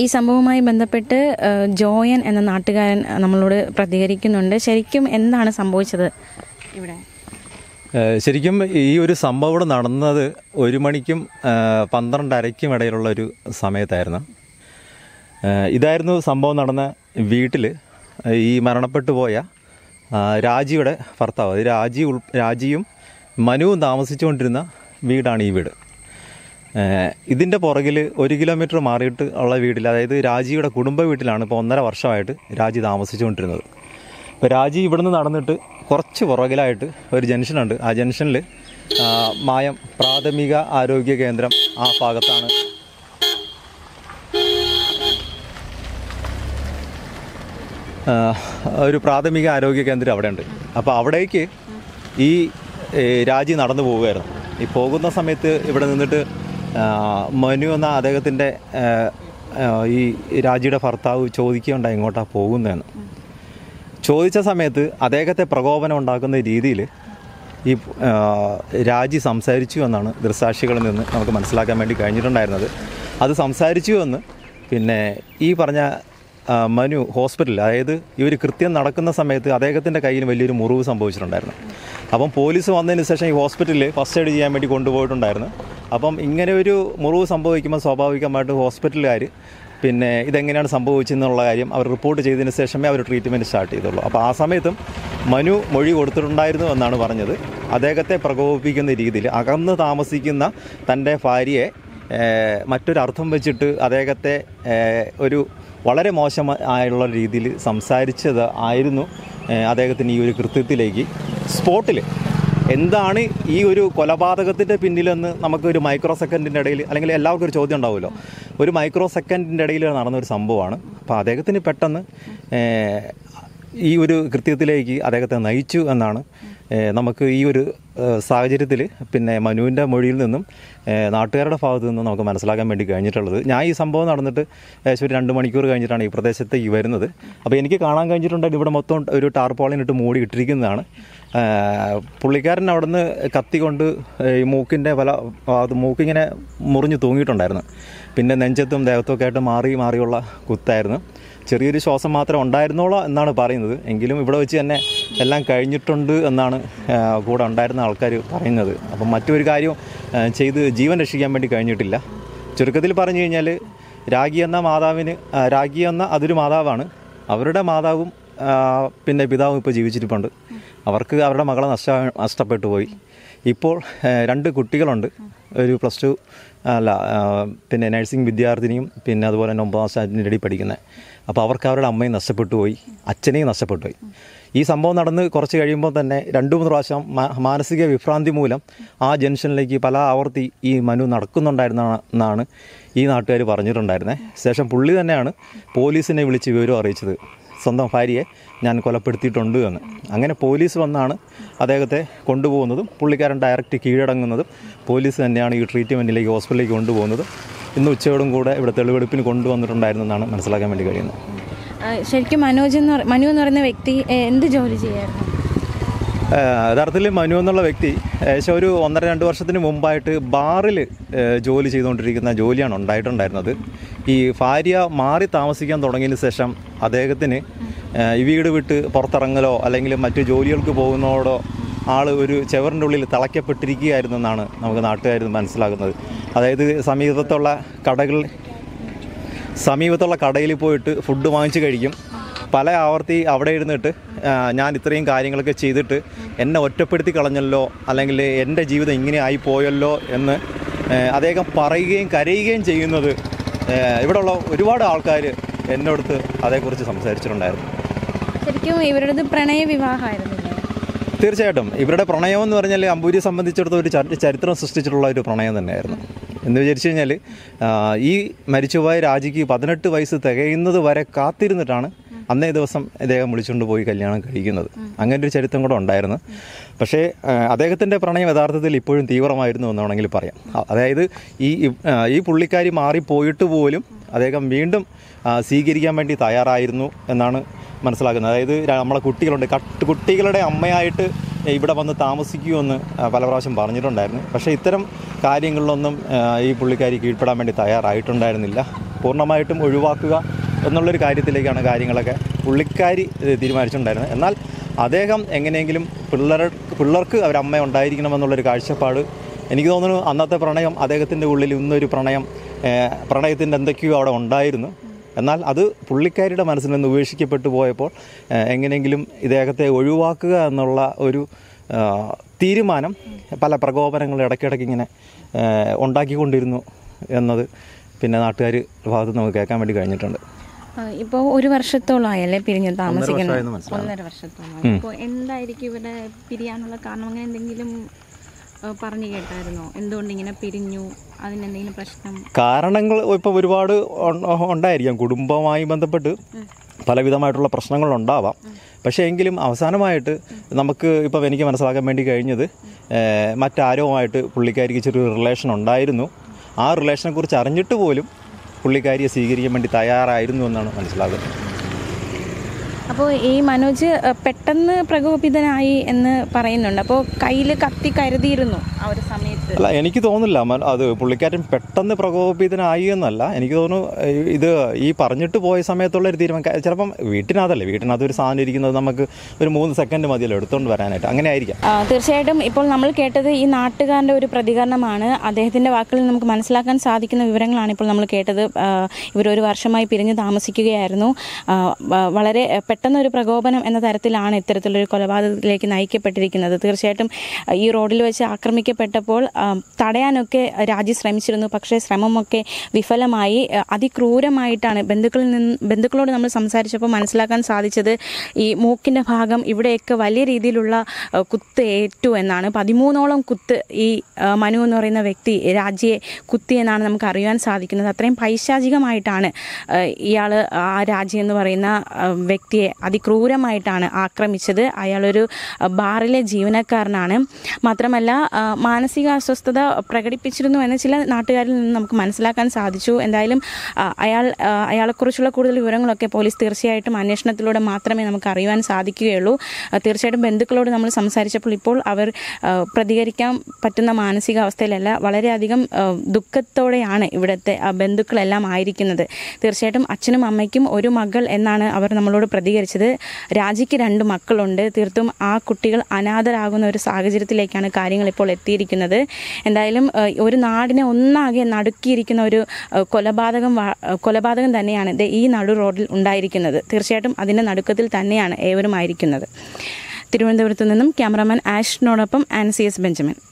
ഈ സംഭവവുമായി ബന്ധപ്പെട്ട് ജോയൻ എന്ന നാട്ടുകാരൻ നമ്മളോട് പ്രതികരിക്കുന്നുണ്ട്. ശരിക്കും എന്താണ് സംഭവിച്ചത് ഇവിടെ? ശരിക്കും ഈ ഒരു സംഭവം ഇവിടെ നടന്നത് 1 മണിക്കും 12:30ക്കും ഇടയിലുള്ളൊരു സമയത്തായിരുന്നു. ഇതായിരുന്നു സംഭവം നടന്ന വീട്ടിൽ ഈ മരണപ്പെട്ടു പോയ രാജിയുടെ ഭർത്താവ്, അത് രാജിയും മനുവും താമസിച്ചുകൊണ്ടിരുന്ന വീടാണ് ഈ വീട്. ഇതിൻ്റെ പുറകിൽ 1 കിലോമീറ്റർ മാറിയിട്ട് ഉള്ള വീട്ടിൽ, അതായത് രാജിയുടെ കുടുംബ വീട്ടിലാണ് ഇപ്പോൾ 1.5 വർഷമായിട്ട് രാജി താമസിച്ചുകൊണ്ടിരുന്നത്. ഇപ്പോൾ രാജി ഇവിടുന്ന് നടന്നിട്ട് കുറച്ച് പുറകിലായിട്ട് ഒരു ജംഗ്ഷനുണ്ട്. ആ ജംഗ്ഷനിൽ മായം പ്രാഥമിക ആരോഗ്യ കേന്ദ്രം ആ ഭാഗത്താണ്. ഒരു പ്രാഥമിക ആരോഗ്യ കേന്ദ്രം അവിടെ ഉണ്ട്. അപ്പോൾ അവിടേക്ക് ഈ രാജി നടന്നു പോവുകയായിരുന്നു. ഈ പോകുന്ന സമയത്ത് ഇവിടെ നിന്നിട്ട് മനു എന്ന അദ്ദേഹത്തിൻ്റെ ഈ രാജിയുടെ ഭർത്താവ് ചോദിക്കുകയുണ്ടായി എങ്ങോട്ടാണ് പോകുന്നതെന്ന്. ചോദിച്ച സമയത്ത് അദ്ദേഹത്തെ പ്രകോപനം ഉണ്ടാക്കുന്ന രീതിയിൽ ഈ രാജി സംസാരിച്ചു എന്നാണ് ദൃക്സാക്ഷികളിൽ നിന്ന് നമുക്ക് മനസ്സിലാക്കാൻ വേണ്ടി കഴിഞ്ഞിട്ടുണ്ടായിരുന്നത്. അത് സംസാരിച്ചു എന്ന് പിന്നെ ഈ പറഞ്ഞ മനു ഹോസ്പിറ്റലിൽ, അതായത് ഇവർ കൃത്യം നടക്കുന്ന സമയത്ത് അദ്ദേഹത്തിൻ്റെ കയ്യിൽ വലിയൊരു മുറിവ് സംഭവിച്ചിട്ടുണ്ടായിരുന്നു. അപ്പം പോലീസ് വന്നതിന് ശേഷം ഈ ഹോസ്പിറ്റലിൽ ഫസ്റ്റ് എയ്ഡ് ചെയ്യാൻ വേണ്ടി കൊണ്ടുപോയിട്ടുണ്ടായിരുന്നു. അപ്പം ഇങ്ങനെ ഒരു മുറിവ് സംഭവിക്കുമ്പോൾ സ്വാഭാവികമായിട്ട് ഹോസ്പിറ്റലുകാർ പിന്നെ ഇതെങ്ങനെയാണ് സംഭവിച്ചതെന്നുള്ള കാര്യം അവർ റിപ്പോർട്ട് ചെയ്തതിന് ശേഷമേ അവർ ട്രീറ്റ്മെൻറ്റ് സ്റ്റാർട്ട് ചെയ്തുള്ളൂ. അപ്പോൾ ആ സമയത്തും മനു മൊഴി കൊടുത്തിട്ടുണ്ടായിരുന്നു എന്നാണ് പറഞ്ഞത്. അദ്ദേഹത്തെ പ്രകോപിപ്പിക്കുന്ന രീതിയിൽ അകന്ന് താമസിക്കുന്ന തൻ്റെ ഭാര്യയെ മറ്റൊരർത്ഥം വെച്ചിട്ട് അദ്ദേഹത്തെ ഒരു വളരെ മോശമായുള്ള രീതിയിൽ സംസാരിച്ചത് ആയിരുന്നു അദ്ദേഹത്തിന് ഈ ഒരു കൃത്യത്തിലേക്ക് സ്പോട്ടിൽ. എന്താണ് ഈ ഒരു കൊലപാതകത്തിൻ്റെ പിന്നിലെന്ന് നമുക്കൊരു മൈക്രോ സെക്കൻഡിൻ്റെ ഇടയിൽ, അല്ലെങ്കിൽ എല്ലാവർക്കും ഒരു ചോദ്യം ഉണ്ടാവുമല്ലോ, ഒരു മൈക്രോ സെക്കൻഡിൻ്റെ ഇടയിൽ നടന്നൊരു സംഭവമാണ്. അപ്പോൾ അദ്ദേഹത്തിന് പെട്ടെന്ന് ഈ ഒരു കൃത്യത്തിലേക്ക് അദ്ദേഹത്തെ നയിച്ചു എന്നാണ് നമുക്ക് ഈ ഒരു സാഹചര്യത്തിൽ പിന്നെ മനുവിൻ്റെ മൊഴിയിൽ നിന്നും നാട്ടുകാരുടെ ഭാഗത്തു നിന്നും നമുക്ക് മനസ്സിലാക്കാൻ വേണ്ടി കഴിഞ്ഞിട്ടുള്ളത്. ഞാൻ ഈ സംഭവം നടന്നിട്ട് ഏകദേശം ഒരു 2 മണിക്കൂർ കഴിഞ്ഞിട്ടാണ് ഈ പ്രദേശത്തേക്ക് വരുന്നത്. അപ്പോൾ എനിക്ക് കാണാൻ കഴിഞ്ഞിട്ടുണ്ടെങ്കിൽ ഇവിടെ മൊത്തം ഒരു ടാർപോളിനിട്ട് മൂടി ഇട്ടിരിക്കുന്നതാണ്. പുള്ളിക്കാരൻ അവിടെ നിന്ന് കത്തിക്കൊണ്ട് ഈ മൂക്കിൻ്റെ മൂക്കിങ്ങനെ മുറിഞ്ഞ് തൂങ്ങിയിട്ടുണ്ടായിരുന്നു. പിന്നെ നെഞ്ചത്തും ദേഹത്തൊക്കെ ആയിട്ട് മാറിയുള്ള കുത്തായിരുന്നു. ചെറിയൊരു ശ്വാസം മാത്രമേ ഉണ്ടായിരുന്നുള്ളൂ എന്നാണ് പറയുന്നത്. എങ്കിലും ഇവിടെ വെച്ച് തന്നെ എല്ലാം കഴിഞ്ഞിട്ടുണ്ട് എന്നാണ് കൂടെ ഉണ്ടായിരുന്ന ആൾക്കാർ പറയുന്നത്. അപ്പം മറ്റൊരു കാര്യം ചെയ്ത് ജീവൻ രക്ഷിക്കാൻ വേണ്ടി കഴിഞ്ഞിട്ടില്ല. ചുരുക്കത്തിൽ പറഞ്ഞു കഴിഞ്ഞാൽ രാഗി എന്ന അതൊരു മാതാവാണ്. അവരുടെ മാതാവും പിന്നെ പിതാവും ഇപ്പോൾ ജീവിച്ചിരിപ്പുണ്ട്. അവർക്ക് അവരുടെ മകളെ നഷ്ടപ്പെട്ടു പോയി. ഇപ്പോൾ 2 കുട്ടികളുണ്ട്. ഒരു +2 പിന്നെ നഴ്സിംഗ് വിദ്യാർത്ഥിനിയും പിന്നെ അതുപോലെ തന്നെ 9ാം സ്റ്റാൻഡേർഡിൻ്റെ ഇടയിൽ പഠിക്കുന്നത്. അപ്പോൾ അവർക്ക് അവരുടെ അമ്മയും നഷ്ടപ്പെട്ടു പോയി, അച്ഛനെയും നഷ്ടപ്പെട്ടു പോയി. ഈ സംഭവം നടന്ന് കുറച്ച് കഴിയുമ്പോൾ തന്നെ 2-3 പ്രാവശ്യം മാനസിക വിഭ്രാന്തി മൂലം ആ ജംഗ്ഷനിലേക്ക് പല ആവർത്തി ഈ മനു നടക്കുന്നുണ്ടായിരുന്നെന്നാണ് ഈ നാട്ടുകാർ പറഞ്ഞിട്ടുണ്ടായിരുന്നത്. ശേഷം പുള്ളി തന്നെയാണ് പോലീസിനെ വിളിച്ച് വിവരം അറിയിച്ചത്, സ്വന്തം ഭാര്യയെ ഞാൻ കൊലപ്പെടുത്തിയിട്ടുണ്ട് എന്ന്. അങ്ങനെ പോലീസ് വന്നാണ് അദ്ദേഹത്തെ കൊണ്ടുപോകുന്നതും പുള്ളിക്കാരൻ ഡയറക്റ്റ് കീഴടങ്ങുന്നതും പോലീസ് തന്നെയാണ് ഈ ട്രീറ്റ്മെൻറ്റിലേക്ക് ഹോസ്പിറ്റലിലേക്ക് കൊണ്ടുപോകുന്നതും. ഇന്ന് ഉച്ചയോടും കൂടെ ഇവിടെ തെളിവെടുപ്പിന് കൊണ്ടുവന്നിട്ടുണ്ടായിരുന്നെന്നാണ് മനസ്സിലാക്കാൻ വേണ്ടി കഴിയുന്നത്. ശരിക്കും മനു എന്ന് പറയുന്ന വ്യക്തി എന്ത് ജോലി ചെയ്യായിരുന്നു? യഥാർത്ഥത്തിൽ മനു എന്നുള്ള വ്യക്തി ഏകദേശം ഒരു 1.5-2 വർഷത്തിന് മുമ്പായിട്ട് ബാറിൽ ജോലി ചെയ്തുകൊണ്ടിരിക്കുന്ന ജോലിയാണ് ഉണ്ടായിട്ടുണ്ടായിരുന്നത്. ഈ ഭാര്യ മാറി താമസിക്കാൻ തുടങ്ങിയതിന് ശേഷം അദ്ദേഹത്തിന് ഈ വീട് വിട്ട് പുറത്തിറങ്ങലോ അല്ലെങ്കിൽ മറ്റു ജോലികൾക്ക് പോകുന്നതോടോ ആൾ ഒരു ചെവറിൻ്റെ ഉള്ളിൽ തളയ്ക്കപ്പെട്ടിരിക്കുകയായിരുന്നു എന്നാണ് നമുക്ക് നാട്ടുകാർ മനസ്സിലാക്കുന്നത്. അതായത് സമീപത്തുള്ള കടയിൽ പോയിട്ട് ഫുഡ് വാങ്ങിച്ച് കഴിക്കും. പല ആവർത്തി അവിടെ ഇരുന്നിട്ട് ഞാൻ ഇത്രയും കാര്യങ്ങളൊക്കെ ചെയ്തിട്ട് എന്നെ ഒറ്റപ്പെടുത്തി കളഞ്ഞല്ലോ, അല്ലെങ്കിൽ എൻ്റെ ജീവിതം ഇങ്ങനെ ആയിപ്പോയല്ലോ എന്ന് അദ്ദേഹം പറയുകയും കരയുകയും ചെയ്യുന്നത് ഇവിടെയുള്ള ഒരുപാട് ആൾക്കാർ എന്നോടത്ത് അതേക്കുറിച്ച് സംസാരിച്ചിട്ടുണ്ടായിരുന്നു. ശരിക്കും ഇവരുടെ പ്രണയ വിവാഹമായിരുന്നു? തീർച്ചയായിട്ടും ഇവരുടെ പ്രണയം എന്ന് പറഞ്ഞാൽ അമ്പൂരിയെ സംബന്ധിച്ചിടത്തോളം ഒരു ചരിത്രം സൃഷ്ടിച്ചിട്ടുള്ള ഒരു പ്രണയം തന്നെയായിരുന്നു. എന്ന് വിചാരിച്ചു കഴിഞ്ഞാൽ ഈ മരിച്ചുപോയ രാജിക്ക് 18 വയസ്സ് തികയുന്നത് വരെ കാത്തിരുന്നിട്ടാണ് അന്നേ ദിവസം ഇദ്ദേഹം വിളിച്ചുകൊണ്ട് പോയി കല്യാണം കഴിക്കുന്നത്. അങ്ങനെ ഒരു ചരിത്രം കൂടെ ഉണ്ടായിരുന്നു. പക്ഷേ അദ്ദേഹത്തിൻ്റെ പ്രണയം യഥാർത്ഥത്തിൽ ഇപ്പോഴും തീവ്രമായിരുന്നു എന്ന് വേണമെങ്കിൽ പറയാം. അതായത് ഈ പുള്ളിക്കാരി മാറിപ്പോയിട്ട് പോലും അദ്ദേഹം വീണ്ടും സ്വീകരിക്കാൻ വേണ്ടി തയ്യാറായിരുന്നു എന്നാണ് മനസ്സിലാക്കുന്നത്. അതായത് നമ്മളെ കുട്ടികളുടെ അമ്മയായിട്ട് ഇവിടെ വന്ന് താമസിക്കുമെന്ന് പല പ്രാവശ്യം പറഞ്ഞിട്ടുണ്ടായിരുന്നു. പക്ഷേ ഇത്തരം കാര്യങ്ങളിലൊന്നും ഈ പുള്ളിക്കാരി കീഴ്പ്പെടാൻ വേണ്ടി തയ്യാറായിട്ടുണ്ടായിരുന്നില്ല. പൂർണ്ണമായിട്ടും ഒഴിവാക്കുക എന്നുള്ളൊരു കാര്യത്തിലേക്കാണ് കാര്യങ്ങളൊക്കെ പുള്ളിക്കാരി തീരുമാനിച്ചിട്ടുണ്ടായിരുന്നത്. എന്നാൽ അദ്ദേഹം എങ്ങനെയെങ്കിലും പിള്ളേർക്ക് അവരമ്മ ഉണ്ടായിരിക്കണമെന്നുള്ളൊരു കാഴ്ചപ്പാട്, എനിക്ക് തോന്നുന്നു അന്നത്തെ പ്രണയം അദ്ദേഹത്തിൻ്റെ ഉള്ളിൽ ഇന്നൊരു പ്രണയത്തിൻ്റെ എന്തൊക്കെയോ അവിടെ ഉണ്ടായിരുന്നു. എന്നാൽ അത് പുള്ളിക്കാരിയുടെ മനസ്സിൽ നിന്ന് ഉപേക്ഷിക്കപ്പെട്ടു പോയപ്പോൾ എങ്ങനെയെങ്കിലും ഇദ്ദേഹത്തെ ഒഴിവാക്കുക എന്നുള്ള ഒരു തീരുമാനം പല പ്രകോപനങ്ങൾ ഇടയ്ക്കിടയ്ക്ക് ഇങ്ങനെ ഉണ്ടാക്കിക്കൊണ്ടിരുന്നു എന്നത് പിന്നെ നാട്ടുകാർ ഭാഗത്ത് നമുക്ക് കേൾക്കാൻ വേണ്ടി കഴിഞ്ഞിട്ടുണ്ട്. ഇപ്പോൾ 1 വർഷത്തോളമായല്ലേ പിരിഞ്ഞ് താമസിക്കുന്നത്? 1.5 വർഷത്തോളം. ഇപ്പോൾ എന്തായിരിക്കും ഇവിടെ പിരിയാനുള്ള കാരണം? അങ്ങനെ എന്തെങ്കിലും പറഞ്ഞു കേട്ടായിരുന്നോ? എന്തുകൊണ്ട് ഇങ്ങനെ പിരിഞ്ഞു? അതിനെന്തെങ്കിലും പ്രശ്നം? കാരണങ്ങൾ ഇപ്പോൾ ഒരുപാട് ഉണ്ടായിരിക്കാം. കുടുംബവുമായി ബന്ധപ്പെട്ട് പലവിധമായിട്ടുള്ള പ്രശ്നങ്ങളുണ്ടാവാം. പക്ഷേ എങ്കിലും അവസാനമായിട്ട് നമുക്ക് ഇപ്പോൾ എനിക്ക് മനസ്സിലാക്കാൻ വേണ്ടി കഴിഞ്ഞത്, മറ്റാരോമായിട്ട് പുള്ളിക്കാരിക്ക് ചെറിയൊരു റിലേഷൻ ഉണ്ടായിരുന്നു. ആ റിലേഷനെക്കുറിച്ച് അറിഞ്ഞിട്ട് പോലും പുള്ളിക്കാരിയെ സ്വീകരിക്കാൻ വേണ്ടി തയ്യാറായിരുന്നു എന്നാണ് മനസ്സിലാകുന്നത്. അപ്പോൾ ഈ മനോജ് പെട്ടെന്ന് പ്രകോപിതനായി എന്ന് പറയുന്നുണ്ട്. അപ്പോൾ കയ്യിൽ കത്തി കരുതിയിരുന്നു ആ ഒരു സമയത്ത്? അല്ല, എനിക്ക് തോന്നുന്നില്ല അത് പുള്ളിക്കാരൻ പെട്ടെന്ന് പ്രകോപിതനായി എന്നല്ല. എനിക്ക് തോന്നുന്നു ഇത് ഈ പറഞ്ഞിട്ട് പോയ സമയത്തുള്ളൊരു തീരുമാനം. ചിലപ്പം വീട്ടിനകത്ത് ഒരു സാധനം ഇരിക്കുന്നത് നമുക്ക് ഒരു 3 സെക്കൻഡ് മതിയല്ലോ എടുത്തുകൊണ്ട് വരാനായിട്ട്. അങ്ങനെ ആയിരിക്കാം. തീർച്ചയായിട്ടും ഇപ്പോൾ നമ്മൾ കേട്ടത് ഈ നാട്ടുകാരൻ്റെ ഒരു പ്രതികരണമാണ്. അദ്ദേഹത്തിൻ്റെ വാക്കുകളിൽ നമുക്ക് മനസ്സിലാക്കാൻ സാധിക്കുന്ന വിവരങ്ങളാണ് ഇപ്പോൾ നമ്മൾ കേട്ടത്. ഇവർ 1 വർഷമായി പിരിഞ്ഞ് താമസിക്കുകയായിരുന്നു. വളരെ പെട്ടെന്നൊരു പ്രകോപനം എന്ന തരത്തിലാണ് ഇത്തരത്തിലൊരു കൊലപാതകത്തിലേക്ക് നയിക്കപ്പെട്ടിരിക്കുന്നത്. തീർച്ചയായിട്ടും ഈ റോഡിൽ വെച്ച് ആക്രമിക്കപ്പെട്ടപ്പോൾ തടയാനൊക്കെ രാജി ശ്രമിച്ചിരുന്നു. പക്ഷേ ശ്രമമൊക്കെ വിഫലമായി. അതിക്രൂരമായിട്ടാണ് ബന്ധുക്കളോട് നമ്മൾ സംസാരിച്ചപ്പോൾ മനസ്സിലാക്കാൻ സാധിച്ചത്, ഈ മൂക്കിൻ്റെ ഭാഗം ഇവിടെയൊക്കെ വലിയ രീതിയിലുള്ള കുത്ത് ഏറ്റു എന്നാണ്. 13ഓളം കുത്ത് ഈ മനു എന്ന് പറയുന്ന വ്യക്തി രാജിയെ കുത്തി എന്നാണ് നമുക്ക് അറിയാൻ സാധിക്കുന്നത്. അത്രയും പൈശാചികമായിട്ടാണ് ഇയാൾ ആ രാജി എന്ന് പറയുന്ന വ്യക്തിയെ അതിക്രൂരമായിട്ടാണ് ആക്രമിച്ചത്. അയാളൊരു ബാറിലെ ജീവനക്കാരനാണ്. മാത്രമല്ല മാനസികാസ്വസ്ഥത പ്രകടിപ്പിച്ചിരുന്നു എന്ന് ചില നാട്ടുകാരിൽ നിന്ന് നമുക്ക് മനസ്സിലാക്കാൻ സാധിച്ചു. എന്തായാലും അയാളെക്കുറിച്ചുള്ള കൂടുതൽ വിവരങ്ങളൊക്കെ പോലീസ് തീർച്ചയായിട്ടും അന്വേഷണത്തിലൂടെ മാത്രമേ നമുക്ക് അറിയുവാൻ സാധിക്കുകയുള്ളൂ. തീർച്ചയായിട്ടും ബന്ധുക്കളോട് നമ്മൾ സംസാരിച്ചപ്പോൾ ഇപ്പോൾ അവർ പ്രതികരിക്കാൻ പറ്റുന്ന മാനസികാവസ്ഥയിലല്ല, വളരെയധികം ദുഃഖത്തോടെയാണ് ഇവിടുത്തെ ബന്ധുക്കളെല്ലാം ആയിരിക്കുന്നത്. തീർച്ചയായിട്ടും അച്ഛനും അമ്മയ്ക്കും ഒരു മകൾ എന്നാണ് അവർ നമ്മളോട് പ്രതികരിച്ചത്. രാജിക്ക് 2 മക്കളുണ്ട്. തീർത്തും ആ കുട്ടികൾ അനാഥരാകുന്ന ഒരു സാഹചര്യത്തിലേക്കാണ് കാര്യങ്ങൾ ഇപ്പോൾ എത്തിയിരിക്കുന്നത്. എന്തായാലും ഒരു നാടിനെ ഒന്നാകെ നടുക്കിയിരിക്കുന്ന ഒരു കൊലപാതകം തന്നെയാണ് ഈ നടു റോഡിൽ ഉണ്ടായിരിക്കുന്നത്. തീർച്ചയായിട്ടും അതിൻ്റെ നടുക്കത്തിൽ തന്നെയാണ് ഏവരും ആയിരിക്കുന്നത്. തിരുവനന്തപുരത്ത് നിന്നും ക്യാമറാമാൻ ആഷിനോടൊപ്പം ആൻസിയസ് ബെഞ്ചമിൻ.